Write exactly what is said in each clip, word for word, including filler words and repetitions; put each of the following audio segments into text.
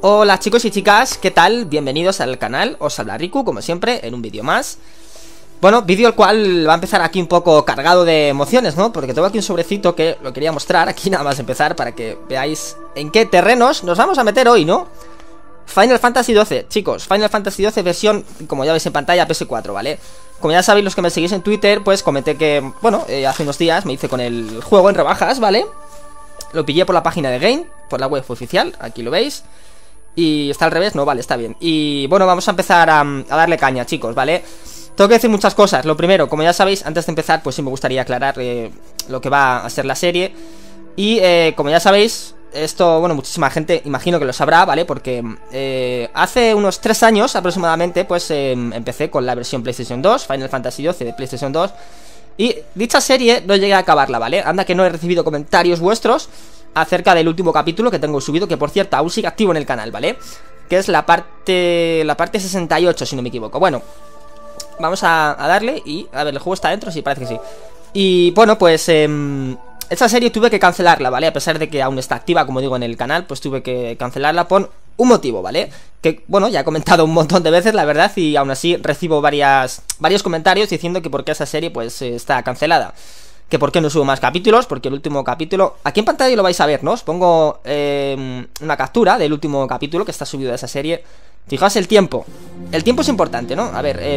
Hola chicos y chicas, ¿qué tal? Bienvenidos al canal, os habla Riku, como siempre, en un vídeo más. Bueno, vídeo el cual va a empezar aquí un poco cargado de emociones, ¿no? Porque tengo aquí un sobrecito que lo quería mostrar aquí nada más empezar para que veáis en qué terrenos nos vamos a meter hoy, ¿no? Final Fantasy doce, chicos, Final Fantasy doce versión, como ya veis en pantalla, P S cuatro, ¿vale? Como ya sabéis los que me seguís en Twitter, pues comenté que, bueno, eh, hace unos días me hice con el juego en rebajas, ¿vale? Lo pillé por la página de Game, por la web oficial, aquí lo veis. Y está al revés, no, vale, está bien. Y bueno, vamos a empezar a, a darle caña, chicos, ¿vale? Tengo que decir muchas cosas. Lo primero, como ya sabéis, antes de empezar, pues sí me gustaría aclarar eh, lo que va a ser la serie. Y eh, como ya sabéis, esto, bueno, muchísima gente imagino que lo sabrá, ¿vale? Porque eh, hace unos tres años aproximadamente, pues eh, empecé con la versión PlayStation dos, Final Fantasy doce de PlayStation dos. Y dicha serie no llegué a acabarla, ¿vale? Anda que no he recibido comentarios vuestros acerca del último capítulo que tengo subido, que por cierto aún sigue activo en el canal, ¿vale? Que es la parte la parte sesenta y ocho, si no me equivoco. Bueno, vamos a, a darle y... A ver, ¿el juego está dentro? Sí, parece que sí. Y bueno, pues... Eh, esta serie tuve que cancelarla, ¿vale? A pesar de que aún está activa, como digo, en el canal, pues tuve que cancelarla por un motivo, ¿vale? Que, bueno, ya he comentado un montón de veces, la verdad, y aún así recibo varias varios comentarios diciendo que por qué esa serie, pues, eh, está cancelada. Que por qué no subo más capítulos, porque el último capítulo... Aquí en pantalla lo vais a ver, ¿no? Os pongo eh, una captura del último capítulo que está subido de esa serie. Fijaos el tiempo. El tiempo es importante, ¿no? A ver, eh,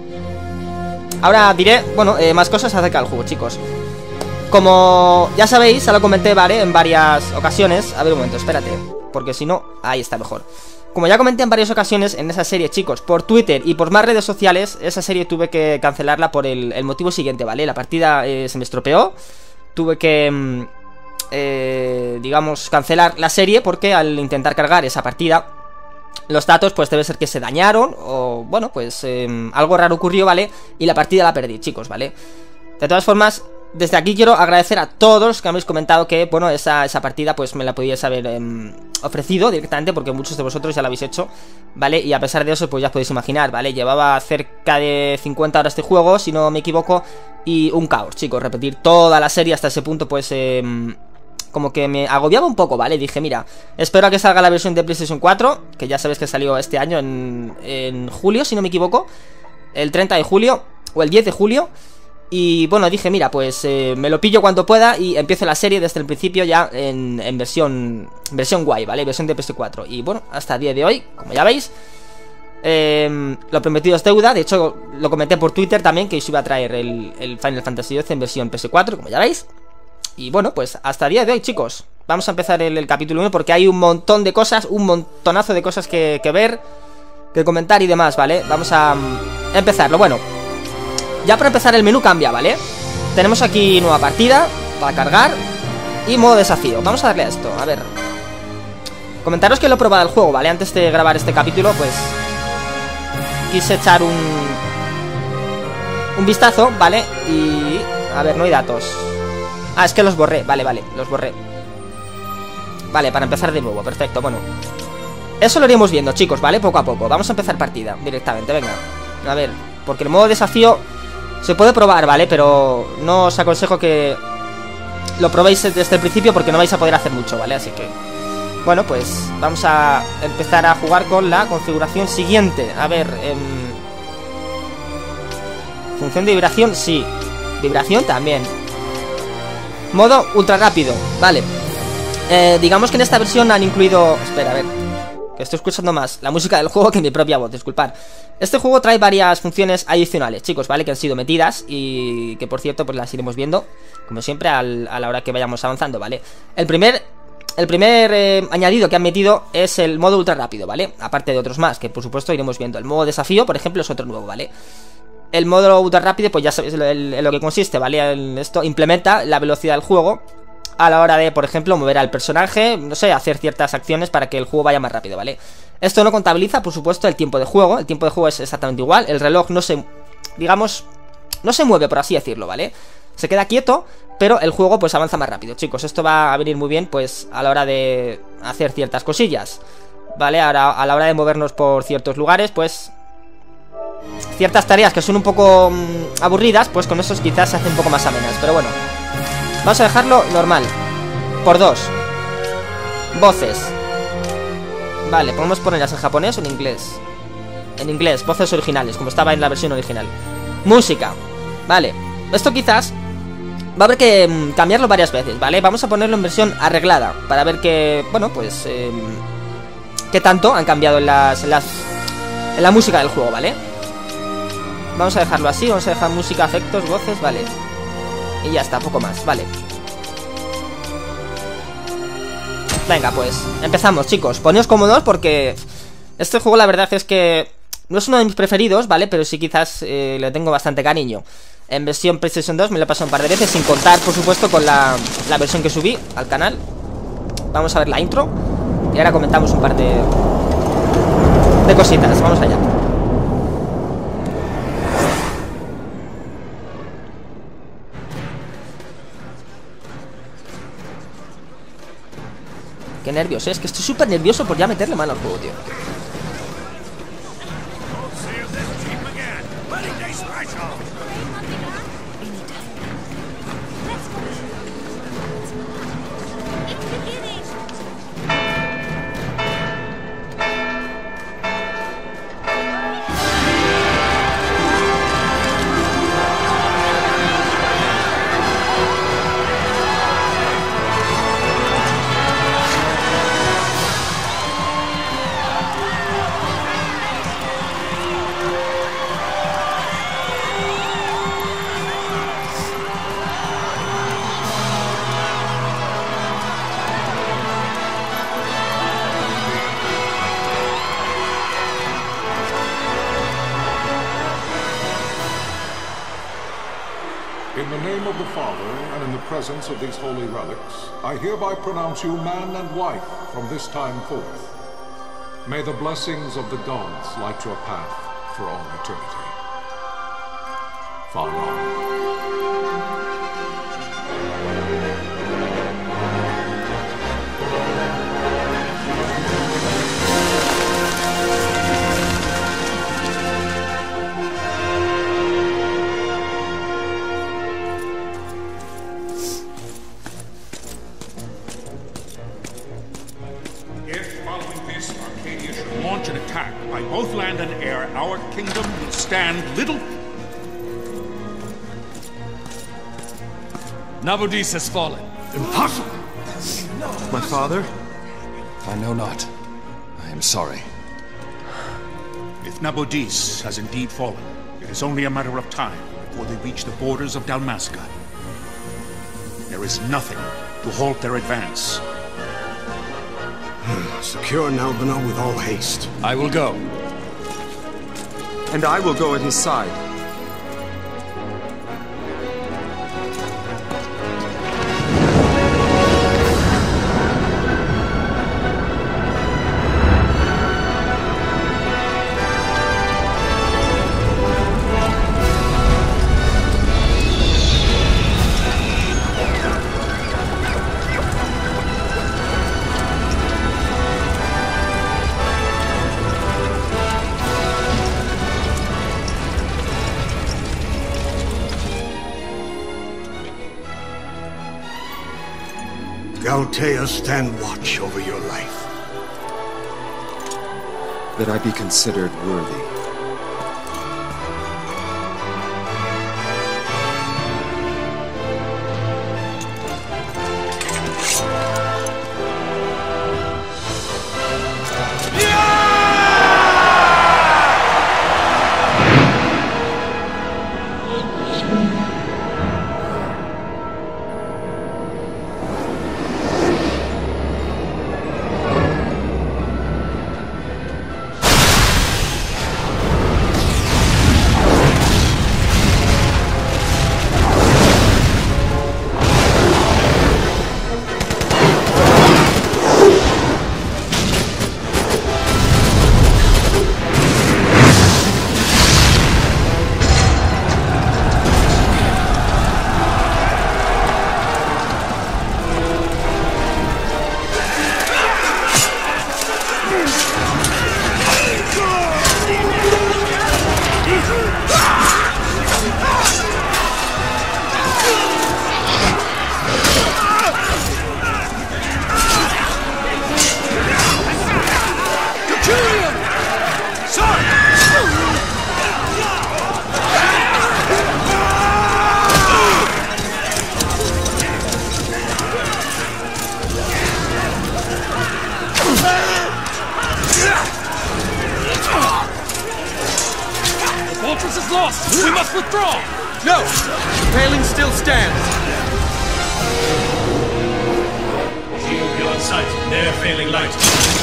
ahora diré, bueno, eh, más cosas acerca del juego, chicos. Como ya sabéis, ya lo comenté, ¿vale? En varias ocasiones. A ver un momento, espérate, porque si no, ahí está mejor. Como ya comenté en varias ocasiones en esa serie, chicos, por Twitter y por más redes sociales, esa serie tuve que cancelarla por el, el motivo siguiente, ¿vale? La partida eh, se me estropeó. Tuve que, eh, digamos, cancelar la serie porque al intentar cargar esa partida, los datos pues debe ser que se dañaron o, bueno, pues eh, algo raro ocurrió, ¿vale? Y la partida la perdí, chicos, ¿vale? De todas formas... Desde aquí quiero agradecer a todos los que habéis comentado que, bueno, esa, esa partida pues me la podíais haber eh, ofrecido directamente, porque muchos de vosotros ya la habéis hecho, ¿vale? Y a pesar de eso, pues ya os podéis imaginar, ¿vale? Llevaba cerca de cincuenta horas de juego, si no me equivoco, y un caos, chicos. Repetir toda la serie hasta ese punto, pues, eh, como que me agobiaba un poco, ¿vale? Dije, mira, espero a que salga la versión de PlayStation cuatro, que ya sabéis que salió este año en, en julio, si no me equivoco, el treinta de julio, o el diez de julio. Y bueno, dije, mira, pues eh, me lo pillo cuando pueda y empiezo la serie desde el principio ya en, en versión versión guay, ¿vale? Versión de P S cuatro. Y bueno, hasta el día de hoy, como ya veis, eh, lo prometido es deuda. De hecho, lo comenté por Twitter también, que os iba a traer el, el Final Fantasy doce en versión P S cuatro, como ya veis. Y bueno, pues hasta el día de hoy, chicos, vamos a empezar el, el capítulo uno porque hay un montón de cosas, un montonazo de cosas que, que ver, que comentar y demás, ¿vale? Vamos a um, empezarlo, bueno. Ya para empezar el menú cambia, ¿vale? Tenemos aquí nueva partida para cargar y modo desafío. Vamos a darle a esto, a ver. Comentaros que lo he probado el juego, ¿vale? Antes de grabar este capítulo, pues quise echar un Un vistazo, ¿vale? Y... a ver, no hay datos. Ah, es que los borré, vale, vale, los borré. Vale, para empezar de nuevo, perfecto, bueno. Eso lo iremos viendo, chicos, ¿vale? Poco a poco, vamos a empezar partida directamente, venga. A ver, porque el modo desafío se puede probar, ¿vale? Pero no os aconsejo que lo probéis desde el principio porque no vais a poder hacer mucho, ¿vale? Así que, bueno, pues vamos a empezar a jugar con la configuración siguiente. A ver, eh, función de vibración, sí. Vibración también. Modo ultra rápido, vale. eh, Digamos que en esta versión han incluido... Espera, a ver, que estoy escuchando más la música del juego que mi propia voz, disculpad. Este juego trae varias funciones adicionales, chicos, ¿vale? Que han sido metidas y que, por cierto, pues las iremos viendo, como siempre, al, a la hora que vayamos avanzando, ¿vale? El primer, el primer eh, añadido que han metido es el modo ultra rápido, ¿vale? Aparte de otros más, que por supuesto iremos viendo. El modo desafío, por ejemplo, es otro nuevo, ¿vale? El modo ultra rápido, pues ya sabéis en lo que consiste, ¿vale? El, esto implementa la velocidad del juego a la hora de, por ejemplo, mover al personaje, no sé, hacer ciertas acciones para que el juego vaya más rápido, ¿vale? Esto no contabiliza, por supuesto, el tiempo de juego. El tiempo de juego es exactamente igual. El reloj no se, digamos, no se mueve, por así decirlo, ¿vale? Se queda quieto, pero el juego pues avanza más rápido, chicos. Esto va a venir muy bien, pues, a la hora de hacer ciertas cosillas, ¿vale? Ahora, a la hora de movernos por ciertos lugares, pues... ciertas tareas que son un poco mmm, aburridas, pues con esos quizás se hacen un poco más amenas. Pero bueno, vamos a dejarlo normal. Por dos. Voces. Vale, podemos ponerlas en japonés o en inglés. En inglés, voces originales, como estaba en la versión original. Música. Vale, esto quizás va a haber que mmm, cambiarlo varias veces, ¿vale? Vamos a ponerlo en versión arreglada para ver que, bueno, pues eh, qué tanto han cambiado en las, en las en la música del juego, ¿vale? Vamos a dejarlo así, vamos a dejar música, efectos, voces, vale. Y ya está, poco más, vale. Venga, pues, empezamos, chicos. Poneos cómodos porque este juego la verdad es que no es uno de mis preferidos, ¿vale? Pero sí quizás eh, le tengo bastante cariño. En versión PlayStation dos me lo he pasado un par de veces, sin contar, por supuesto, con la, la versión que subí al canal. Vamos a ver la intro y ahora comentamos un par de, de cositas. Vamos allá. Qué nervios, ¿eh? Es que estoy súper nervioso por ya meterle mano al juego, tío. In the name of the Father, and in the presence of these holy relics, I hereby pronounce you man and wife from this time forth. May the blessings of the gods light your path for all eternity. Farewell. Launch an attack by both land and air, our kingdom will stand little. Nabudis has fallen. Impossible! My father? I know not. I am sorry. If Nabudis has indeed fallen, it is only a matter of time before they reach the borders of Dalmasca. There is nothing to halt their advance. Secure Nalbina with all haste. I will go. And I will go at his side. Galtea, stand watch over your life. That I be considered worthy. lost! We must withdraw! No! The paling still stands! Shield beyond sight. They're failing light.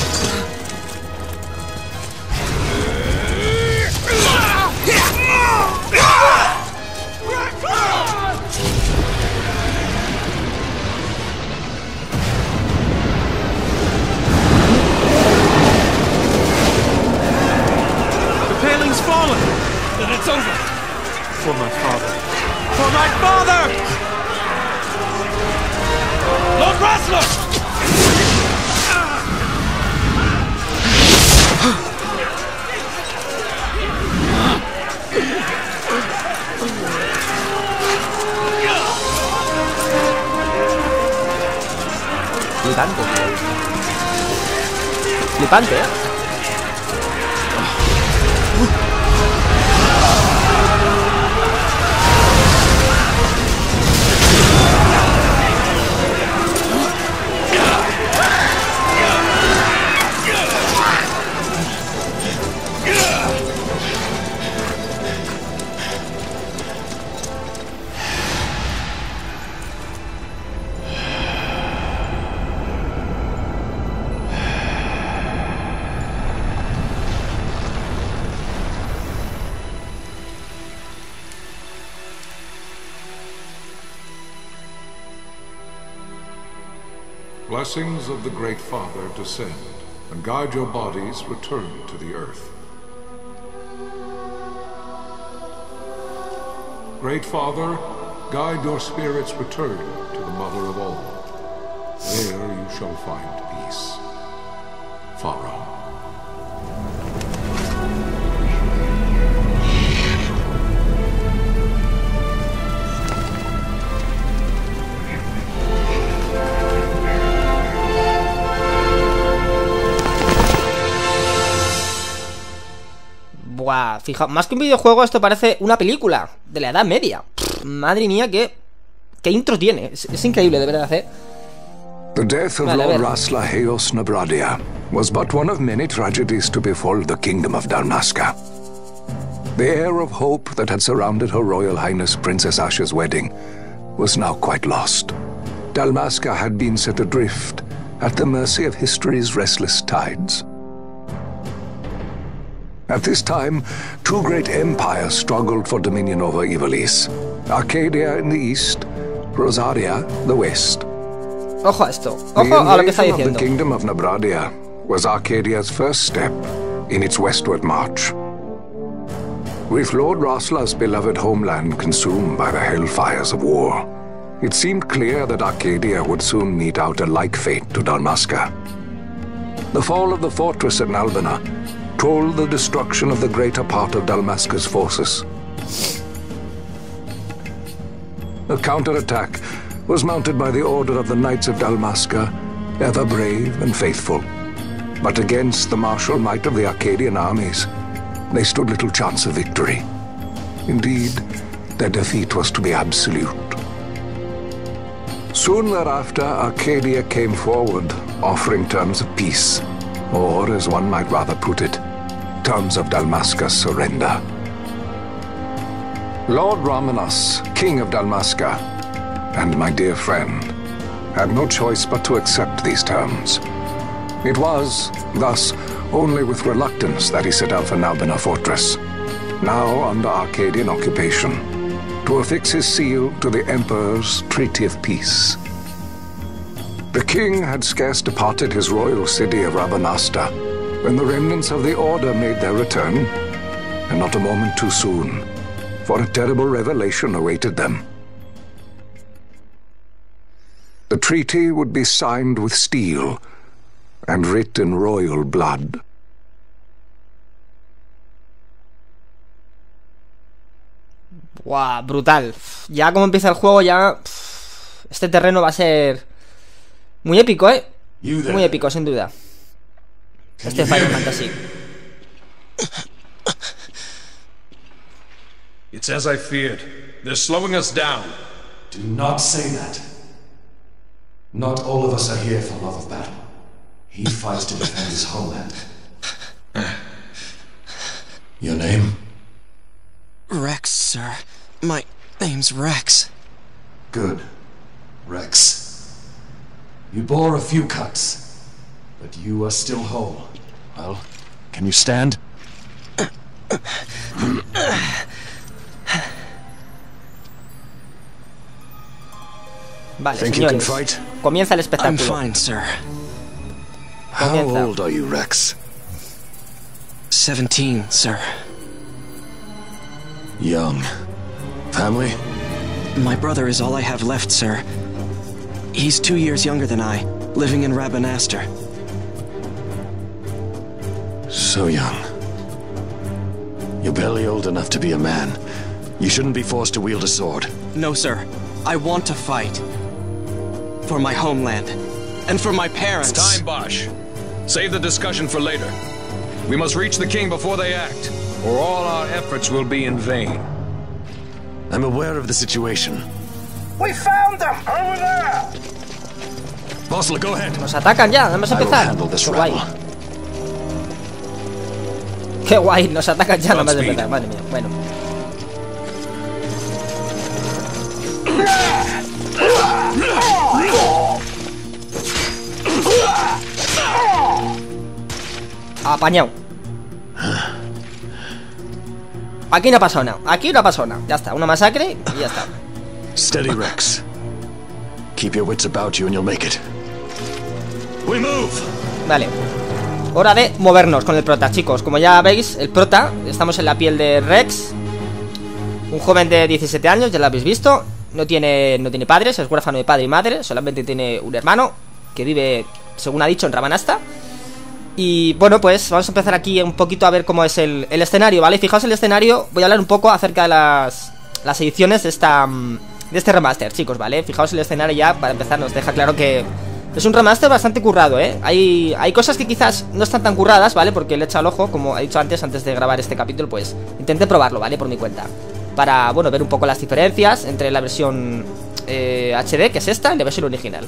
Fallen! Then it's over! For my father. For my father! Lord Rasler! Flipante. Flipante, ¿eh? Blessings of the Great Father descend, and guide your bodies return to the earth. Great Father, guide your spirits return to the Mother of all. There you shall find peace. Pharaoh. Buah, fijaos, más que un videojuego esto parece una película de la Edad Media. Pff, madre mía, qué, qué intro tiene. Es, es increíble, de verdad, ¿eh? The death of Vale, Lord Rasla Heos Nabradia was but one of many tragedies to befall the kingdom of Dalmasca. The air of hope that had surrounded Her Royal Highness Princess Asha's wedding was now quite lost. Dalmasca had been set adrift at the mercy of history's restless tides. At this time, two great empires struggled for dominion over Ivalice. Arcadia in the east, Rosaria the west. Ojo a esto, ojo a lo que está The invasion of diciendo. the kingdom of Nabradia was Arcadia's first step in its westward march. With Lord Rasla's beloved homeland consumed by the hellfires of war, it seemed clear that Arcadia would soon mete out a like fate to Dalmasca. The fall of the fortress at Nalbina told the destruction of the greater part of Dalmasca's forces. A counterattack was mounted by the Order of the Knights of Dalmasca, ever brave and faithful. But against the martial might of the Arcadian armies, they stood little chance of victory. Indeed, their defeat was to be absolute. Soon thereafter, Arcadia came forward, offering terms of peace, or, as one might rather put it, terms of Dalmasca's surrender. Lord Ramenas, King of Dalmasca, and my dear friend, had no choice but to accept these terms. It was, thus, only with reluctance that he set out for Nalbina Fortress, now under Arcadian occupation, to affix his seal to the Emperor's Treaty of Peace. The king had scarce departed his royal city of Rabanasta when the remnants of the Order made their return, and not a moment too soon, for a terrible revelation awaited them. The treaty would be signed with steel and writ in royal blood. Buah, brutal. Ya como empieza el juego, ya este terreno va a ser muy épico, ¿eh? Muy épico, sin duda. Este Final Fantasy. It's as I feared. They're slowing us down. Do not say that. Not all of us are here for love of battle. He fights to defend his homeland. Your name? Rex, sir. My name's Rex. Good. Rex. You bore a few cuts, but you are still whole. Well, can you stand? Vale, Think you can señores, fight? comienza el I'm espectáculo. fine, sir. How Comienza. old are you, Rex? Seventeen, sir. Young. Family? My brother is all I have left, sir. He's two years younger than I, living in Rabanastre. So young. You're barely old enough to be a man. You shouldn't be forced to wield a sword. No, sir. I want to fight. For my homeland. And for my parents. It's time, Bosch. Save the discussion for later. We must reach the king before they act, or all our efforts will be in vain. I'm aware of the situation. We found them! Over there! Bosler, go ahead. Nos atacan ya, vamos a I will empezar. handle this Qué guay. rabble. Qué guay, nos atacan ya, nada más de Godspeed. empezar. Madre mía, bueno. Apañado. Aquí no ha pasado nada. Aquí no ha pasado nada. Ya está, una masacre y ya está. Steady, Rex. Keep your wits about you and you'll make it. We move. Vale. Hora de movernos con el prota, chicos. Como ya veis, el prota, estamos en la piel de Rex. Un joven de diecisiete años, ya lo habéis visto. No tiene, no tiene padres, es huérfano de padre y madre. Solamente tiene un hermano que vive, según ha dicho, en Rabanastre. Y bueno, pues vamos a empezar aquí un poquito a ver cómo es el, el escenario, ¿vale? Fijaos el escenario, voy a hablar un poco acerca de las, las ediciones de esta de este remaster, chicos, ¿vale? Fijaos el escenario ya, para empezar nos deja claro que es un remaster bastante currado, ¿eh? Hay, hay cosas que quizás no están tan curradas, ¿vale? Porque le he echado el ojo, como he dicho antes, antes de grabar este capítulo, pues intenté probarlo, ¿vale? Por mi cuenta. Para, bueno, ver un poco las diferencias entre la versión eh, H D, que es esta, y la versión original.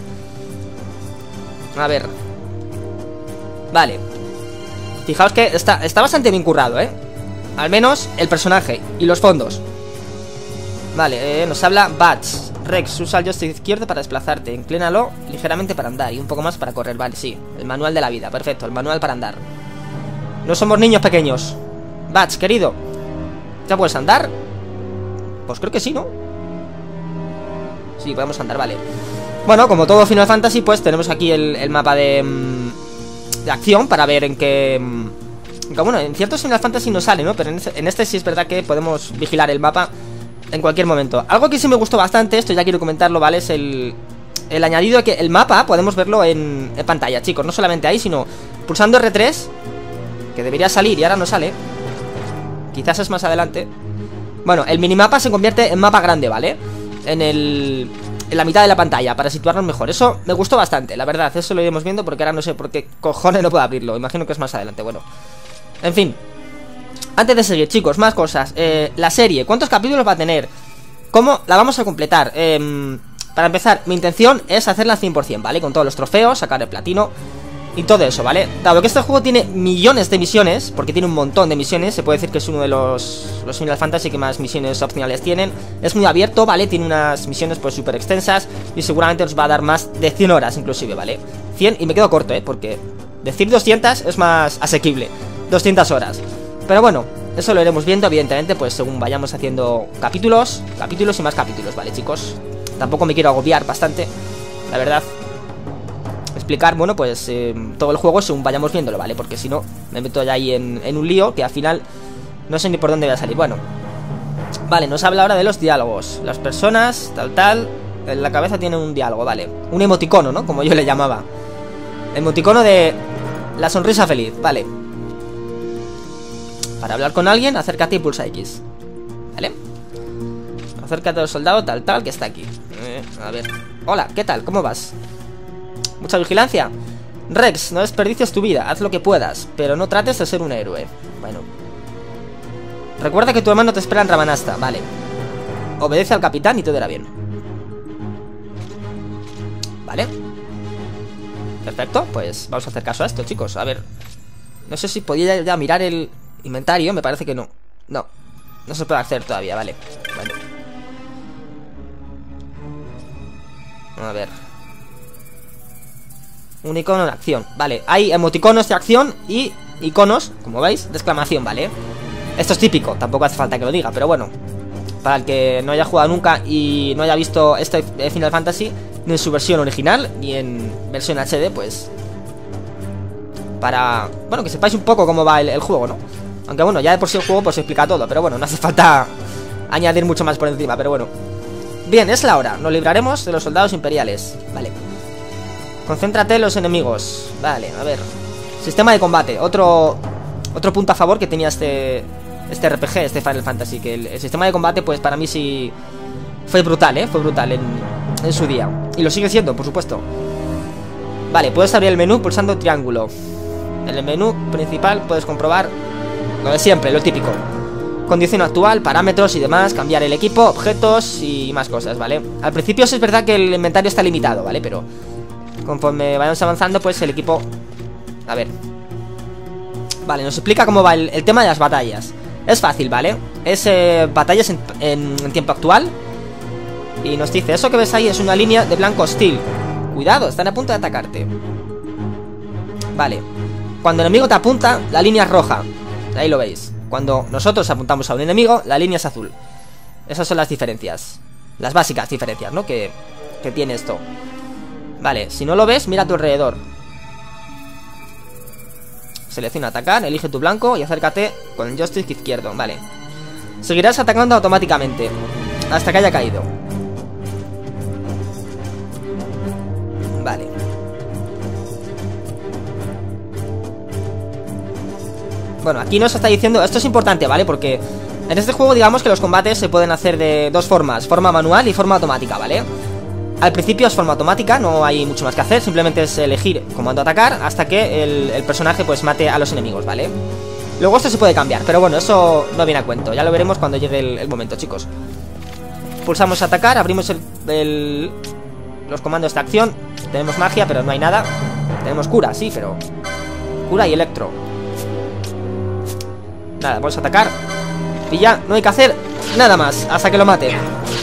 A ver. Vale. Fijaos que está, está bastante bien currado, ¿eh? Al menos el personaje y los fondos. Vale, eh, nos habla Bats. Rex, usa el joystick izquierdo para desplazarte. Inclínalo ligeramente para andar y un poco más para correr. Vale, sí, el manual de la vida, perfecto, el manual para andar. No somos niños pequeños. Bats, querido, ¿ya puedes andar? Pues creo que sí, ¿no? Sí, podemos andar, vale. Bueno, como todo Final Fantasy, pues tenemos aquí el, el mapa de... Mmm, de acción para ver en qué... Aunque bueno, en ciertos Final Fantasy no sale, ¿no? Pero en este, en este sí es verdad que podemos vigilar el mapa en cualquier momento. Algo que sí me gustó bastante, esto ya quiero comentarlo, ¿vale? Es el, el añadido de que el mapa podemos verlo en, en pantalla, chicos. No solamente ahí, sino pulsando R tres, que debería salir y ahora no sale. Quizás es más adelante. Bueno, el minimapa se convierte en mapa grande, ¿vale? En el... en la mitad de la pantalla, para situarnos mejor. Eso me gustó bastante, la verdad. Eso lo iremos viendo porque ahora no sé por qué cojones no puedo abrirlo. Imagino que es más adelante, bueno. En fin. Antes de seguir, chicos, más cosas. eh, La serie, ¿cuántos capítulos va a tener? ¿Cómo la vamos a completar? Eh, para empezar, mi intención es hacerla al cien por cien, ¿vale? Con todos los trofeos, sacar el platino y todo eso, ¿vale? Dado que este juego tiene millones de misiones, porque tiene un montón de misiones, se puede decir que es uno de los, los Final Fantasy que más misiones opcionales tienen. Es muy abierto, ¿vale? Tiene unas misiones pues súper extensas y seguramente nos va a dar más de cien horas inclusive, ¿vale? cien, y me quedo corto, ¿eh? Porque decir doscientas es más asequible. doscientas horas. Pero bueno, eso lo iremos viendo, evidentemente, pues según vayamos haciendo capítulos, capítulos y más capítulos, ¿vale, chicos? Tampoco me quiero agobiar bastante, la verdad. Explicar, bueno, pues eh, todo el juego según vayamos viéndolo, ¿vale? Porque si no, me meto ya ahí en, en un lío que al final no sé ni por dónde voy a salir. Bueno, vale, nos habla ahora de los diálogos. Las personas, tal, tal, en la cabeza tiene un diálogo, vale. Un emoticono, ¿no? Como yo le llamaba. Emoticono de la sonrisa feliz, vale. Para hablar con alguien, acércate y pulsa X, ¿vale? Acércate al soldado, tal, tal, que está aquí. eh, A ver, hola, ¿qué tal? ¿Cómo vas? ¿Mucha vigilancia? Rex, no desperdicies tu vida, haz lo que puedas, pero no trates de ser un héroe. Bueno. Recuerda que tu hermano te espera en Rabanastre, vale. Obedece al capitán y todo irá bien. Vale. Perfecto, pues vamos a hacer caso a esto, chicos. A ver, no sé si podía ya mirar el inventario, me parece que no. No. No se puede hacer todavía, vale. Vale. A ver. Un icono de acción, vale. Hay emoticonos de acción y iconos, como veis, de exclamación, ¿vale? Esto es típico, tampoco hace falta que lo diga, pero bueno, para el que no haya jugado nunca y no haya visto este Final Fantasy ni en su versión original ni en versión H D, pues para, bueno, que sepáis un poco cómo va el, el juego, ¿no? Aunque bueno, ya de por sí el juego pues explica todo, pero bueno, no hace falta añadir mucho más por encima, pero bueno. Bien, es la hora, nos libraremos de los soldados imperiales, vale. Concéntrate en los enemigos, vale, a ver. Sistema de combate, otro otro punto a favor que tenía este este R P G, este Final Fantasy, que el, el sistema de combate pues para mí sí fue brutal, ¿eh? Fue brutal en, en su día. Y lo sigue siendo, por supuesto. Vale, puedes abrir el menú pulsando triángulo. En el menú principal puedes comprobar lo de siempre, lo típico. Condición actual, parámetros y demás, cambiar el equipo, objetos y más cosas, ¿vale? Al principio sí es verdad que el inventario está limitado, ¿vale? Pero conforme vayamos avanzando, pues el equipo... A ver. Vale, nos explica cómo va el, el tema de las batallas. Es fácil, ¿vale? Es eh, batallas en, en, en tiempo actual. Y nos dice, eso que ves ahí es una línea de blanco hostil. Cuidado, están a punto de atacarte. Vale. Cuando el enemigo te apunta, la línea es roja. Ahí lo veis. Cuando nosotros apuntamos a un enemigo, la línea es azul. Esas son las diferencias. Las básicas diferencias, ¿no? Que, que tiene esto. Vale, si no lo ves, mira a tu alrededor. Selecciona atacar, elige tu blanco y acércate con el joystick izquierdo, vale. Seguirás atacando automáticamente hasta que haya caído. Vale. Bueno, aquí nos está diciendo, esto es importante, ¿vale? Porque en este juego digamos que los combates se pueden hacer de dos formas, forma manual y forma automática, ¿vale? Al principio es forma automática, no hay mucho más que hacer, simplemente es elegir comando atacar hasta que el, el personaje pues mate a los enemigos, ¿vale? Luego esto se puede cambiar, pero bueno, eso no viene a cuento, ya lo veremos cuando llegue el, el momento, chicos. Pulsamos atacar, abrimos el, el, los comandos de acción, tenemos magia, pero no hay nada. Tenemos cura, sí, pero... Cura y electro. Nada, vamos a atacar y ya, no hay que hacer nada más hasta que lo mate.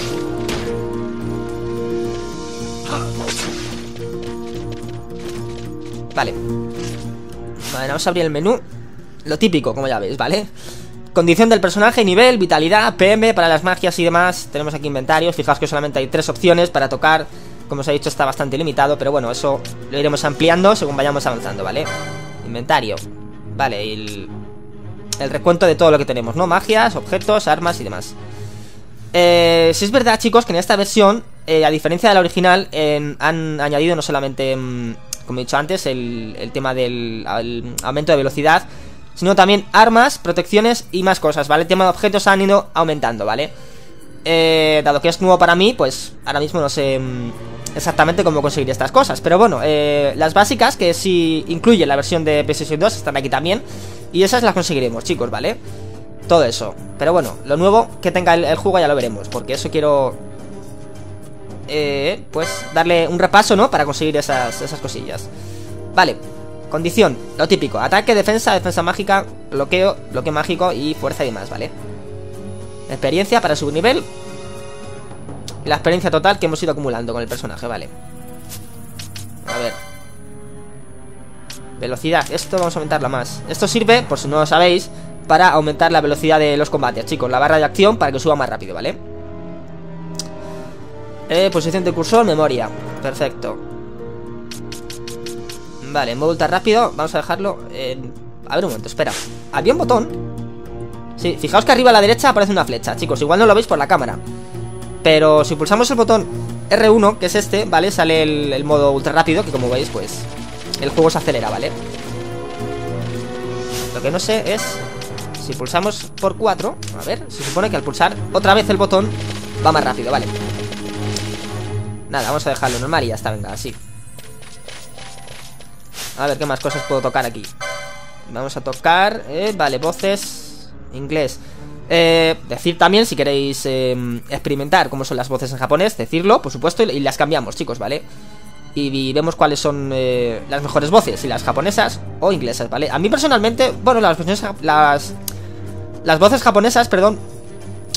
Vale. Vale, vamos a abrir el menú. Lo típico, como ya veis, ¿vale? Condición del personaje, nivel, vitalidad, P M para las magias y demás. Tenemos aquí inventarios, fijaos que solamente hay tres opciones para tocar. Como os he dicho, está bastante limitado, pero bueno, eso lo iremos ampliando según vayamos avanzando, ¿vale? Inventario. Vale, y el, el recuento de todo lo que tenemos, ¿no? Magias, objetos, armas y demás. Eh, si es verdad, chicos, que en esta versión, eh, a diferencia de la original, eh, han añadido no solamente... Eh, como he dicho antes, el, el tema del el aumento de velocidad, sino también armas, protecciones y más cosas, ¿vale? El tema de objetos han ido aumentando, ¿vale? Eh, dado que es nuevo para mí, pues ahora mismo no sé mmm, exactamente cómo conseguir estas cosas. Pero bueno, eh, las básicas, que sí incluye la versión de PlayStation dos, están aquí también. Y esas las conseguiremos, chicos, ¿vale? Todo eso. Pero bueno, lo nuevo que tenga el, el juego ya lo veremos, porque eso quiero... Eh, pues darle un repaso, ¿no? Para conseguir esas, esas cosillas. Vale, condición, lo típico: ataque, defensa, defensa mágica, bloqueo, bloqueo mágico y fuerza y demás, ¿vale? Experiencia para subir nivel. Y la experiencia total que hemos ido acumulando con el personaje, vale. A ver. Velocidad, esto vamos a aumentarla más. Esto sirve, por si no lo sabéis, para aumentar la velocidad de los combates, chicos. La barra de acción para que suba más rápido, ¿vale? Eh, posición de cursor, memoria. Perfecto. Vale, en modo ultra rápido. Vamos a dejarlo en... A ver un momento, espera. ¿Había un botón? Sí, fijaos que arriba a la derecha aparece una flecha, chicos. Igual no lo veis por la cámara, pero si pulsamos el botón R uno, que es este, ¿vale? Sale el, el modo ultra rápido, que como veis, pues el juego se acelera, ¿vale? Lo que no sé es si pulsamos por cuatro. A ver, se supone que al pulsar otra vez el botón va más rápido, ¿vale? Nada, vamos a dejarlo normal y ya está, venga, así. A ver qué más cosas puedo tocar aquí. Vamos a tocar, eh, vale, voces, inglés. eh, Decir también, si queréis eh, experimentar cómo son las voces en japonés, decirlo, por supuesto, y, y las cambiamos, chicos, ¿vale? Y, y vemos cuáles son eh, las mejores voces, si las japonesas o inglesas, ¿vale? A mí personalmente, bueno, las, las, las voces japonesas, perdón,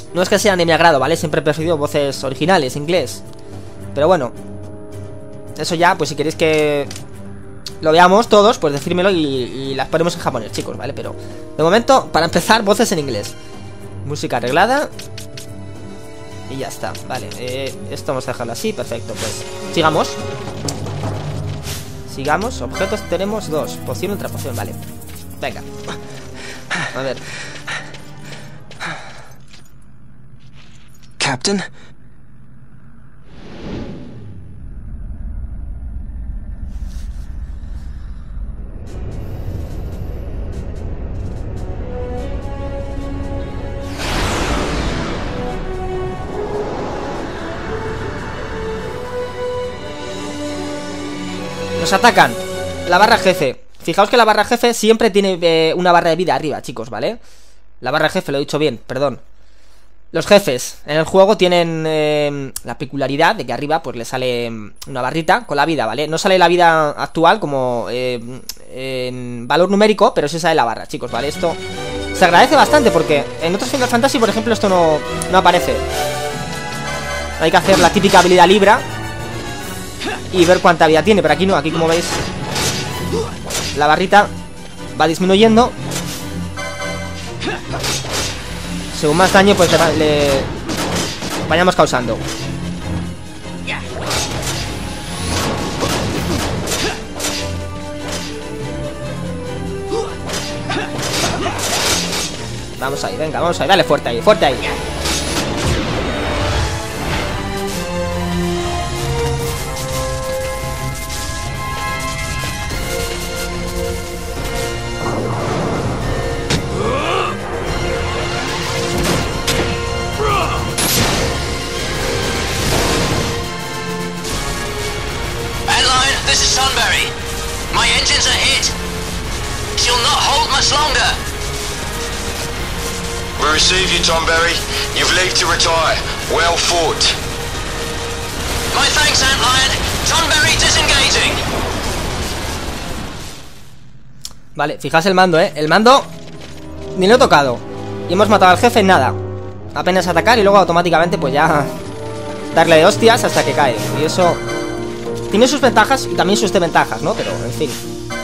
No es que sean de mi agrado, ¿vale? Siempre he preferido voces originales, inglés. Pero bueno, eso ya, pues si queréis que lo veamos todos, pues decírmelo y, y las ponemos en japonés, chicos, ¿vale? Pero de momento, para empezar, voces en inglés. Música arreglada. Y ya está, vale, eh, esto vamos a dejarlo así, perfecto, pues sigamos. Sigamos, objetos tenemos dos. Poción, ultra poción, vale. Venga. A ver. Captain? Nos atacan. La barra jefe. Fijaos que la barra jefe siempre tiene eh, una barra de vida arriba, chicos, ¿vale? La barra jefe, lo he dicho bien, perdón. Los jefes en el juego tienen eh, la peculiaridad de que arriba pues le sale una barrita con la vida, ¿vale? No sale la vida actual como eh, en valor numérico, pero sí sale la barra, chicos, ¿vale? Esto se agradece bastante porque en otros Final Fantasy, por ejemplo, esto no, no aparece. Hay que hacer la típica habilidad libra y ver cuánta vida tiene, pero aquí no, aquí como veis la barrita va disminuyendo según más daño pues le, le vayamos causando. Vamos ahí, venga, vamos ahí, dale fuerte ahí, fuerte ahí. This is Sunbury. My engines are hit. She'll not hold much longer. We receive you, Tonberry. You've leave to retire. Well fought. My thanks, Antlion. Tonberry disengaging. Vale, fijaos el mando, eh. El mando ni lo he tocado. Y hemos matado al jefe en nada. Apenas atacar y luego automáticamente pues ya darle de hostias hasta que cae. Y eso tiene sus ventajas y también sus desventajas, ¿no? Pero, en fin.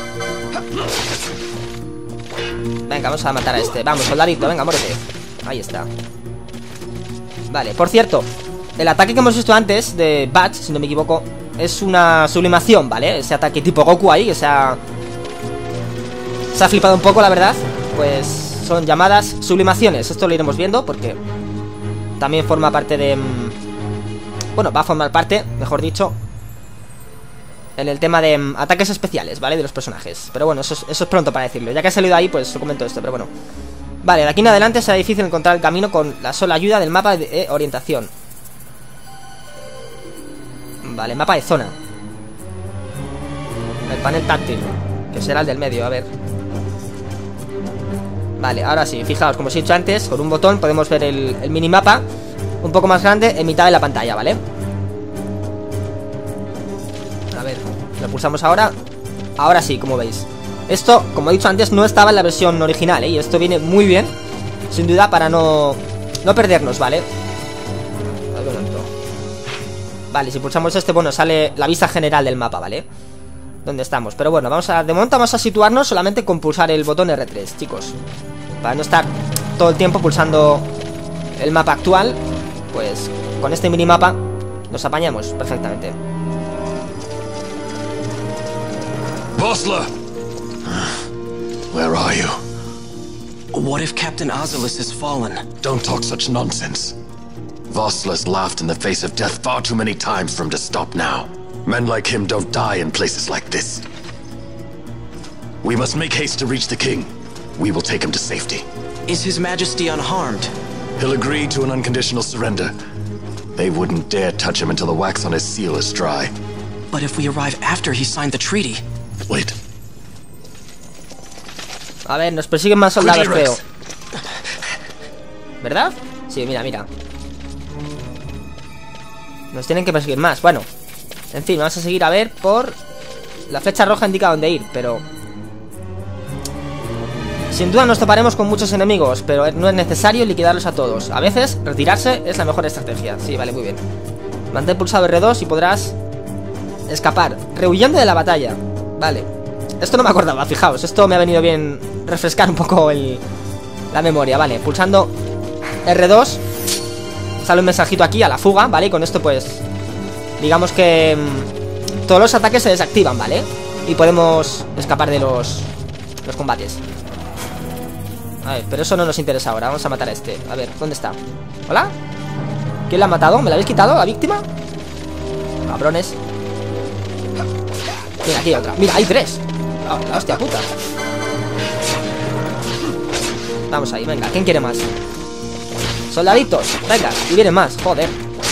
Venga, vamos a matar a este. Vamos, soldadito, venga, muérete. Ahí está. Vale, por cierto, el ataque que hemos visto antes de Batch, si no me equivoco, es una sublimación, ¿vale? Ese ataque tipo Goku ahí, que se ha... Se ha flipado un poco, la verdad. Pues son llamadas sublimaciones. Esto lo iremos viendo porque también forma parte de... Bueno, va a formar parte, mejor dicho, en el tema de um, ataques especiales, ¿vale? De los personajes. Pero bueno, eso es, eso es pronto para decirlo. Ya que ha salido ahí, pues os comento esto, pero bueno. Vale, de aquí en adelante será difícil encontrar el camino con la sola ayuda del mapa de eh, orientación. Vale, mapa de zona. El panel táctil, que será el del medio, a ver. Vale, ahora sí, fijaos, como os he dicho antes, con un botón podemos ver el, el minimapa un poco más grande en mitad de la pantalla, ¿vale? A ver, lo pulsamos ahora. Ahora sí, como veis. Esto, como he dicho antes, no estaba en la versión original, ¿eh? Y esto viene muy bien, sin duda, para no, no perdernos, ¿vale? Vale, si pulsamos este, bueno, sale la vista general del mapa, ¿vale? Donde estamos, pero bueno, vamos a... De momento vamos a situarnos solamente con pulsar el botón erre tres, chicos. Para no estar todo el tiempo pulsando el mapa actual. Pues con este minimapa nos apañamos perfectamente. Vossler! Where are you? What if Captain Oculus has fallen? Don't talk such nonsense. Vossler's laughed in the face of death far too many times for him to stop now. Men like him don't die in places like this. We must make haste to reach the king. We will take him to safety. Is His Majesty unharmed? He'll agree to an unconditional surrender. They wouldn't dare touch him until the wax on his seal is dry. But if we arrive after he signed the treaty... Wait. A ver, nos persiguen más soldados, creo. ¿Verdad? Sí, mira, mira. Nos tienen que perseguir más, bueno. En fin, vamos a seguir a ver por... La flecha roja indica dónde ir, pero... Sin duda nos toparemos con muchos enemigos, pero no es necesario liquidarlos a todos. A veces, retirarse es la mejor estrategia. Sí, vale, muy bien. Mantén pulsado R dos y podrás escapar, rehuyendo de la batalla. Vale. Esto no me acordaba, fijaos. Esto me ha venido bien refrescar un poco el, la memoria. Vale, pulsando R dos sale un mensajito aquí a la fuga, ¿vale? Y con esto pues digamos que mmm, todos los ataques se desactivan, ¿vale? Y podemos escapar de los, los combates. A ver, pero eso no nos interesa ahora. Vamos a matar a este. A ver, ¿dónde está? ¿Hola? ¿Quién la ha matado? ¿Me la habéis quitado, la víctima? Cabrones. Mira, aquí hay otra. Mira, hay tres. La, la hostia puta. Vamos ahí, venga. ¿Quién quiere más? Soldaditos, venga. Y vienen más, joder.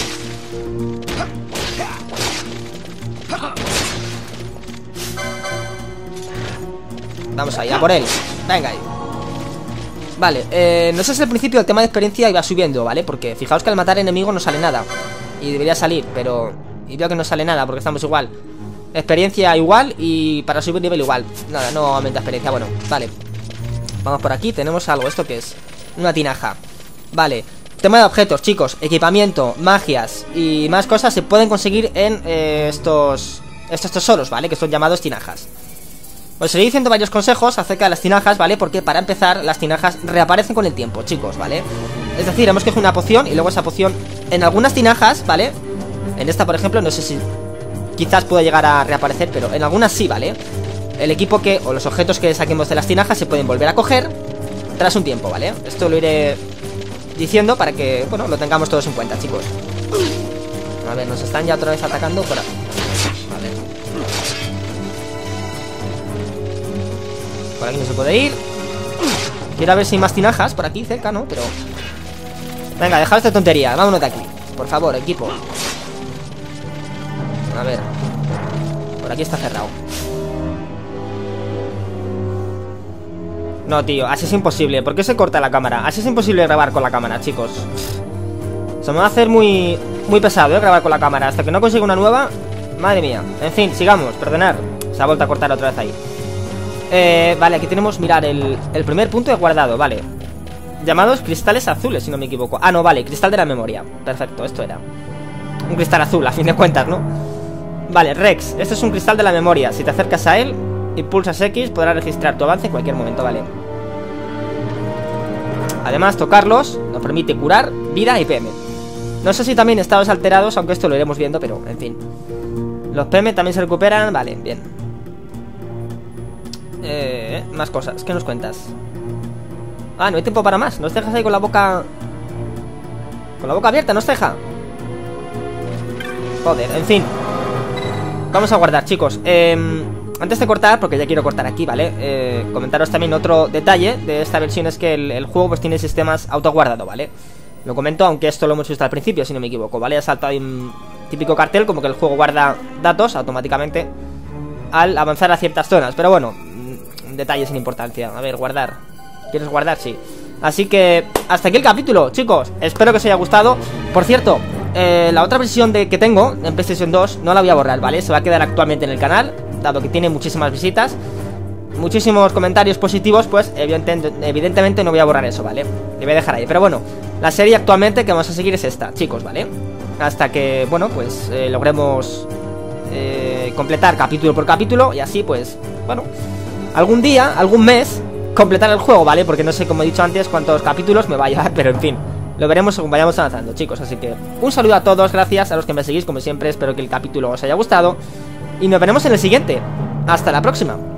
Vamos ahí, a por él. Venga ahí. Vale, eh, no sé si al principio el tema de experiencia iba subiendo, ¿vale? Porque fijaos que al matar enemigos no sale nada. Y debería salir, pero... Y veo que no sale nada porque estamos igual. Experiencia igual y para subir nivel igual. Nada, no aumenta experiencia, bueno, vale. Vamos por aquí, tenemos algo, ¿esto qué es? Una tinaja. Vale, tema de objetos, chicos. Equipamiento, magias y más cosas se pueden conseguir en eh, estos... Estos tesoros, ¿vale? Que son llamados tinajas. Os iré diciendo varios consejos acerca de las tinajas, ¿vale? Porque para empezar, las tinajas reaparecen con el tiempo, chicos, ¿vale? Es decir, hemos cogido una poción y luego esa poción en algunas tinajas, ¿vale? En esta, por ejemplo, no sé si quizás pueda llegar a reaparecer, pero en algunas sí, ¿vale? El equipo que, o los objetos que saquemos de las tinajas se pueden volver a coger tras un tiempo, ¿vale? Esto lo iré diciendo para que, bueno, lo tengamos todos en cuenta, chicos. A ver, nos están ya otra vez atacando por aquí. Vale. Por aquí no se puede ir. Quiero ver si hay más tinajas por aquí cerca, ¿no? Pero... Venga, dejaos de tontería. Vámonos de aquí. Por favor, equipo. A ver. Por aquí está cerrado. No, tío, así es imposible. ¿Por qué se corta la cámara? Así es imposible grabar con la cámara, chicos. Se me va a hacer muy... Muy pesado, ¿eh? Grabar con la cámara. Hasta que no consiga una nueva... Madre mía. En fin, sigamos. Perdonad. Se ha vuelto a cortar otra vez ahí. Eh, vale, aquí tenemos, mirar, el, el primer punto de guardado, vale. Llamados cristales azules, si no me equivoco. Ah, no, vale, cristal de la memoria. Perfecto, esto era un cristal azul, a fin de cuentas, ¿no? Vale, Rex, este es un cristal de la memoria. Si te acercas a él y pulsas X, podrás registrar tu avance en cualquier momento, vale. Además, tocarlos nos permite curar vida y P M. No sé si también estados alterados, aunque esto lo iremos viendo, pero, en fin. Los P M también se recuperan, vale, bien. Eh, más cosas, ¿qué nos cuentas? Ah, no hay tiempo para más. Nos dejas ahí con la boca... Con la boca abierta, nos deja. Joder, en fin. Vamos a guardar, chicos. eh, Antes de cortar, porque ya quiero cortar aquí, ¿vale? Eh, comentaros también otro detalle de esta versión. Es que el, el juego pues tiene sistemas autoguardado, ¿vale? Lo comento, aunque esto lo hemos visto al principio, si no me equivoco, ¿vale? Ha saltado ahí un típico cartel como que el juego guarda datos automáticamente al avanzar a ciertas zonas. Pero bueno, detalle sin importancia. A ver, guardar. ¿Quieres guardar? Sí. Así que hasta aquí el capítulo, chicos. Espero que os haya gustado. Por cierto, eh, la otra versión de que tengo en PlayStation dos no la voy a borrar, ¿vale? Se va a quedar actualmente en el canal, dado que tiene muchísimas visitas, muchísimos comentarios positivos. Pues evidentemente, evidentemente no voy a borrar eso, ¿vale? Le voy a dejar ahí. Pero bueno, la serie actualmente que vamos a seguir es esta, chicos, ¿vale? Hasta que, bueno, pues eh, logremos eh, completar capítulo por capítulo. Y así, pues, bueno, algún día, algún mes, completar el juego, ¿vale? Porque no sé, como he dicho antes, cuántos capítulos me va a llevar, pero en fin, lo veremos según vayamos avanzando, chicos. Así que un saludo a todos, gracias a los que me seguís, como siempre. Espero que el capítulo os haya gustado y nos veremos en el siguiente. Hasta la próxima.